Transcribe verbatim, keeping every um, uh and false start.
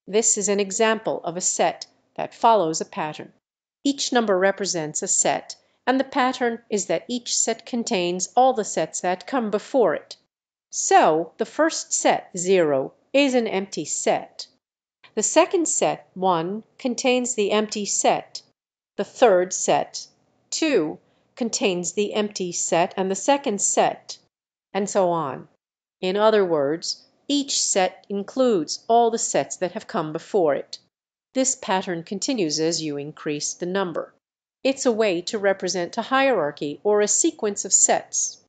This is an example of a set that follows a pattern. Each number represents a set, and the pattern is that each set contains all the sets that come before it. So the first set, zero, is an empty set. The second set, one, contains the empty set. The third set, two, contains the empty set and the second set, and so on. In other words, each set includes all the sets that have come before it. This pattern continues as you increase the number. It's a way to represent a hierarchy or a sequence of sets.